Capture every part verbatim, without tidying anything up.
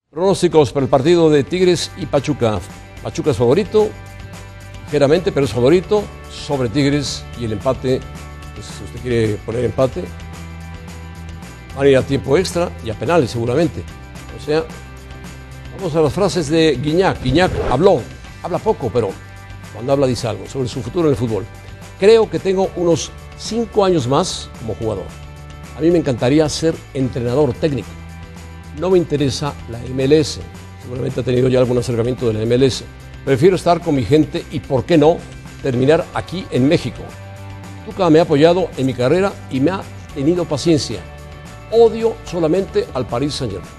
Pronósticos para el partido de Tigres y Pachuca. Pachuca es favorito, ligeramente, pero es favorito sobre Tigres, y el empate, pues, si usted quiere poner empate, van a ir a tiempo extra y a penales seguramente. O sea, vamos a las frases de Gignac. Gignac habló, habla poco, pero cuando habla dice algo sobre su futuro en el fútbol. Creo que tengo unos cinco años más como jugador. A mí me encantaría ser entrenador técnico. No me interesa la M L S. Seguramente ha tenido ya algún acercamiento de la M L S. Prefiero estar con mi gente y, ¿por qué no?, terminar aquí en México. Tuca me ha apoyado en mi carrera y me ha tenido paciencia. Odio solamente al Paris Saint-Germain.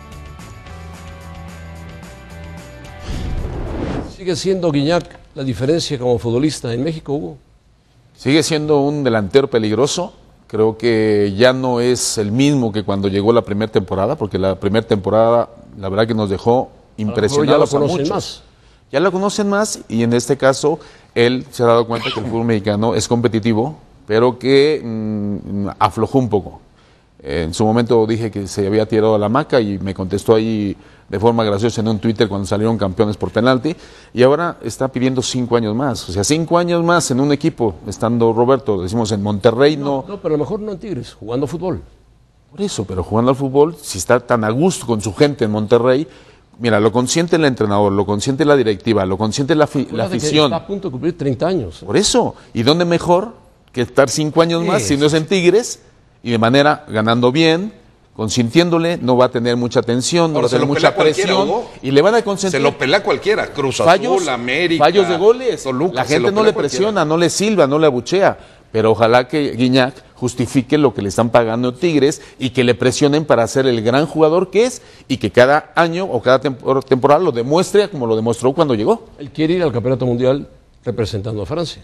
¿Sigue siendo Gignac la diferencia como futbolista en México, Hugo? Sigue siendo un delantero peligroso. Creo que ya no es el mismo que cuando llegó la primera temporada, porque la primera temporada, la verdad que nos dejó impresionados ya lo a conocen muchos. más. Ya lo conocen más, y en este caso él se ha dado cuenta que el fútbol mexicano es competitivo, pero que mmm, aflojó un poco. En su momento dije que se había tirado a la hamaca y me contestó ahí de forma graciosa en un Twitter cuando salieron campeones por penalti, y ahora está pidiendo cinco años más. O sea, cinco años más en un equipo, estando Roberto, decimos en Monterrey, no. No, no, pero a lo mejor no en Tigres, jugando fútbol. Por eso, pero jugando al fútbol, si está tan a gusto con su gente en Monterrey, mira, lo consiente el entrenador, lo consiente la directiva, lo consiente la, fi la afición. Está a punto de cumplir treinta años. Por eso, ¿y dónde mejor que estar cinco años más, si no es en Tigres, y de manera ganando bien, consintiéndole? No va a tener mucha tensión, no va a tener mucha presión, y le van a consentir. Se lo pelea cualquiera, Cruz fallos, Azul, América, fallos de goles. Toluca, la gente no le presiona, no le silba, no le abuchea, pero ojalá que Gignac justifique lo que le están pagando Tigres y que le presionen para ser el gran jugador que es, y que cada año o cada tempor temporada lo demuestre como lo demostró cuando llegó. Él quiere ir al Campeonato Mundial representando a Francia.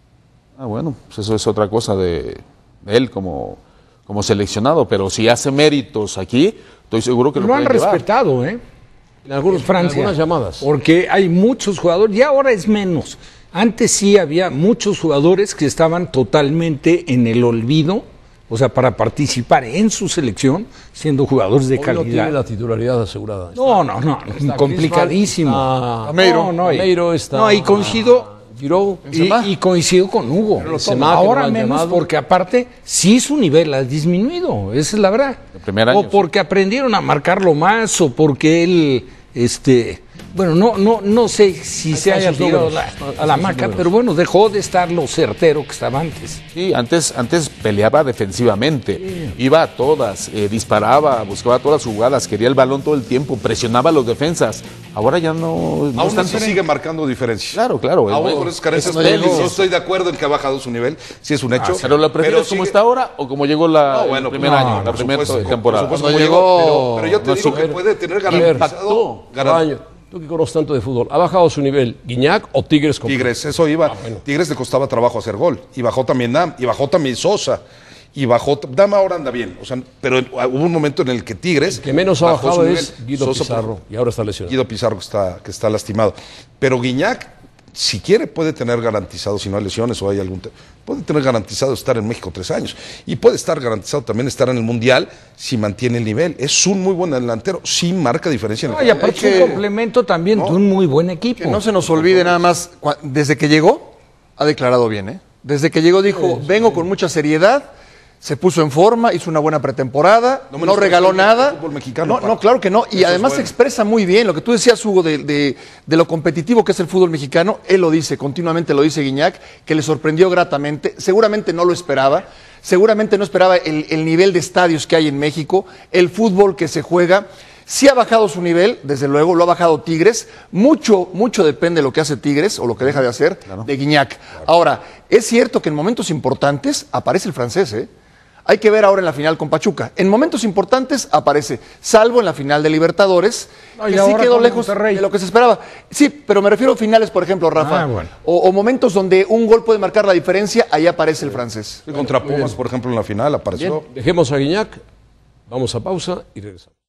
Ah, bueno, pues eso es otra cosa de, de él como, como seleccionado, pero si hace méritos aquí, estoy seguro que lo, lo han pueden llevar. respetado, ¿eh? En, algunos, Francia, en algunas llamadas. Porque hay muchos jugadores, y ahora es menos. Antes sí había muchos jugadores que estaban totalmente en el olvido, o sea, para participar en su selección, siendo jugadores de Hoy calidad. no tiene la titularidad asegurada. Está, no, no, no, está complicadísimo. Está Gameiro, no, no, Gameiro está. No, y coincido. Giroud, Y, y coincido con Hugo. Benzema, Ahora no menos llamado. porque aparte sí su nivel ha disminuido, esa es la verdad. El primer año, o porque sí. aprendieron a marcarlo más, o porque él, este, bueno, no, no, no sé si Ahí se haya sus tirado números, la, a la maca, pero bueno, dejó de estar lo certero que estaba antes. Sí, antes, antes peleaba defensivamente, sí. Iba a todas, eh, disparaba, buscaba todas las jugadas, quería el balón todo el tiempo, presionaba a los defensas. Ahora ya no... no Aún así sigue marcando diferencia. Claro, claro. Aún bueno, con esas carencias, no yo estoy de acuerdo en que ha bajado su nivel, sí es un hecho. Ah, pero ¿la prefieres pero como sigue... está ahora o como llegó la, no, bueno, el primer no, año, la primera temporada? Por supuesto, llegó, pero, pero yo te no, digo que puede tener garantizado... garantizado. Tú que conoces tanto de fútbol, ¿ha bajado su nivel Gignac o Tigres? Completo? Tigres, eso iba. Ah, bueno. Tigres le costaba trabajo hacer gol, y bajó también Dam, y bajó también Sosa, y bajó, Dam ahora anda bien, o sea, pero hubo un momento en el que Tigres... El que menos ha bajado es Guido Sosa, Pizarro, y ahora está lesionado. Guido Pizarro que está, que está lastimado. Pero Gignac, si quiere, puede tener garantizado, si no hay lesiones o hay algún... puede tener garantizado estar en México tres años. Y puede estar garantizado también estar en el Mundial si mantiene el nivel. Es un muy buen delantero, sí marca diferencia en el no, y aparte es un complemento también no, de un muy buen equipo. Que no se nos olvide nada más, desde que llegó, ha declarado bien, ¿eh? Desde que llegó dijo, sí, vengo sí. con mucha seriedad, se puso en forma, hizo una buena pretemporada, no, no regaló nada. Mexicano, no, no, claro que no. Y Eso además es bueno. se expresa muy bien. Lo que tú decías, Hugo, de, de, de lo competitivo que es el fútbol mexicano, él lo dice, continuamente lo dice Gignac, que le sorprendió gratamente. Seguramente no lo esperaba. Seguramente no esperaba el, el nivel de estadios que hay en México, el fútbol que se juega. Sí ha bajado su nivel, desde luego, lo ha bajado Tigres. Mucho, mucho depende de lo que hace Tigres o lo que deja de hacer claro. de Gignac. Claro. Ahora, es cierto que en momentos importantes aparece el francés, ¿eh? Hay que ver ahora en la final con Pachuca. En momentos importantes aparece, salvo en la final de Libertadores, no, que sí quedó lejos Monterrey. de lo que se esperaba. Sí, pero me refiero a finales, por ejemplo, Rafa, ah, bueno. o, o momentos donde un gol puede marcar la diferencia, ahí aparece el francés. Sí, contra Pumas, por ejemplo, en la final apareció. Bien, dejemos a Gignac, vamos a pausa y regresamos.